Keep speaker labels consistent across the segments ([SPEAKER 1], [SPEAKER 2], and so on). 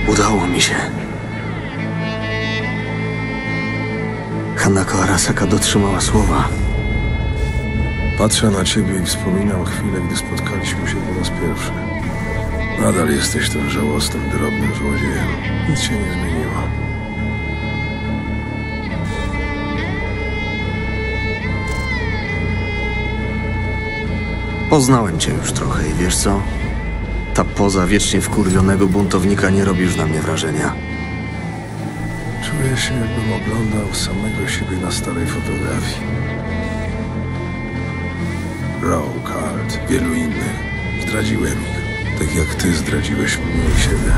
[SPEAKER 1] Udało mi się. Hanako Arasaka dotrzymała słowa.
[SPEAKER 2] Patrzę na ciebie i wspominam chwilę, gdy spotkaliśmy się po raz pierwszy. Nadal jesteś tym żałosnym, drobnym złodziejem. Nic się nie zmieniło.
[SPEAKER 1] Poznałem cię już trochę i wiesz co? Ta poza wiecznie wkurwionego buntownika nie robi już na mnie wrażenia.
[SPEAKER 2] Czuję się, jakbym oglądał samego siebie na starej fotografii. Rogue, Halt, wielu innych. Zdradziłem ich. Tak jak ty zdradziłeś mnie i siebie.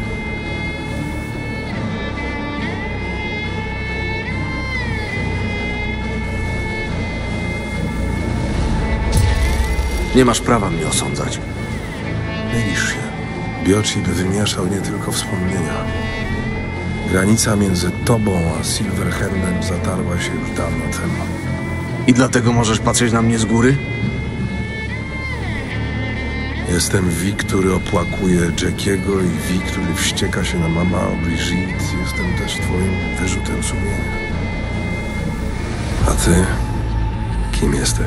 [SPEAKER 1] Nie masz prawa mnie osądzać.
[SPEAKER 2] Mylisz się. Biochip wymieszał nie tylko wspomnienia. Granica między tobą a Silverhandem zatarła się już dawno temu.
[SPEAKER 1] I dlatego możesz patrzeć na mnie z góry?
[SPEAKER 2] Jestem Vi, który opłakuje Jackiego i Vi, który wścieka się na mama Brigitte. Jestem też twoim wyrzutem sumienia. A ty? Kim jesteś?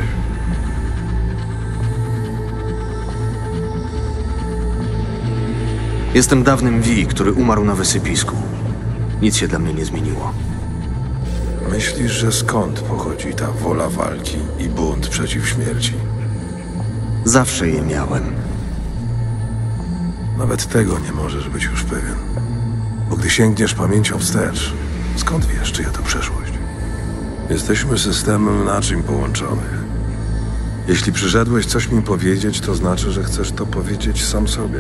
[SPEAKER 1] Jestem dawnym Vi, który umarł na wysypisku. Nic się dla mnie nie zmieniło.
[SPEAKER 2] Myślisz, że skąd pochodzi ta wola walki i bunt przeciw śmierci?
[SPEAKER 1] Zawsze je miałem.
[SPEAKER 2] Nawet tego nie możesz być już pewien. Bo gdy sięgniesz pamięcią wstecz, skąd wiesz, czyja to przeszłość? Jesteśmy systemem naczyń połączonych. Jeśli przyszedłeś coś mi powiedzieć, to znaczy, że chcesz to powiedzieć sam sobie.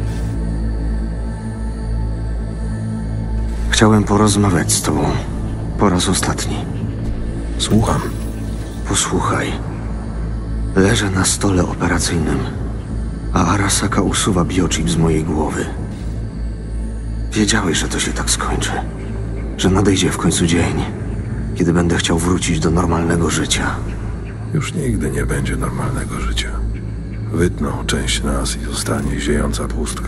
[SPEAKER 1] Chciałem porozmawiać z tobą. Po raz ostatni.
[SPEAKER 2] Słucham.
[SPEAKER 1] Posłuchaj. Leżę na stole operacyjnym, a Arasaka usuwa biochip z mojej głowy. Wiedziałeś, że to się tak skończy. Że nadejdzie w końcu dzień, kiedy będę chciał wrócić do normalnego życia.
[SPEAKER 2] Już nigdy nie będzie normalnego życia. Wytną część nas i zostanie ziejąca pustka.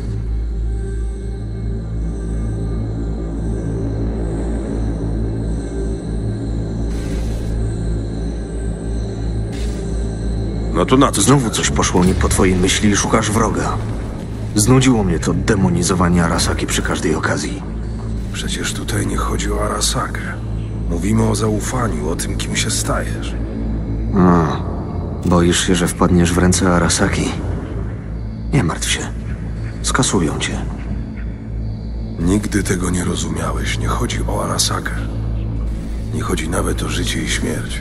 [SPEAKER 2] No to na co?
[SPEAKER 1] Znowu coś poszło nie po twojej myśli i szukasz wroga. Znudziło mnie to demonizowanie Arasaki przy każdej okazji.
[SPEAKER 2] Przecież tutaj nie chodzi o Arasakę. Mówimy o zaufaniu, o tym, kim się stajesz.
[SPEAKER 1] Boisz się, że wpadniesz w ręce Arasaki? Nie martw się. Skasują cię.
[SPEAKER 2] Nigdy tego nie rozumiałeś. Nie chodzi o Arasakę. Nie chodzi nawet o życie i śmierć.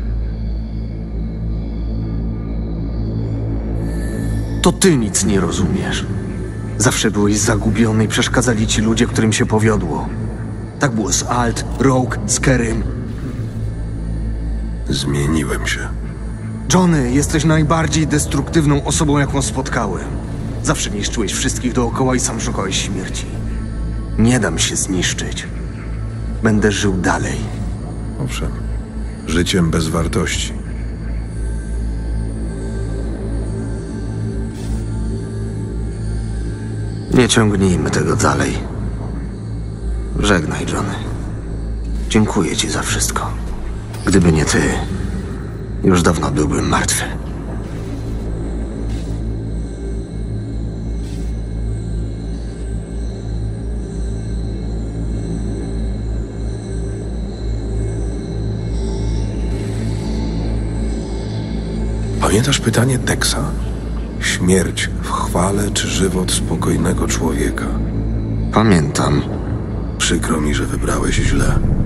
[SPEAKER 1] To ty nic nie rozumiesz. Zawsze byłeś zagubiony i przeszkadzali ci ludzie, którym się powiodło. Tak było z Alt, Rogue, z Kerym.
[SPEAKER 2] Zmieniłem się.
[SPEAKER 1] Johnny, jesteś najbardziej destruktywną osobą, jaką spotkałem. Zawsze niszczyłeś wszystkich dookoła i sam szukałeś śmierci. Nie dam się zniszczyć. Będę żył dalej.
[SPEAKER 2] Owszem, życiem bez wartości.
[SPEAKER 1] Nie ciągnijmy tego dalej. Żegnaj, Johnny. Dziękuję ci za wszystko. Gdyby nie ty, już dawno byłbym martwy.
[SPEAKER 2] Pamiętasz pytanie Texa? Śmierć w chwale czy żywot spokojnego człowieka?
[SPEAKER 1] Pamiętam.
[SPEAKER 2] Przykro mi, że wybrałeś źle.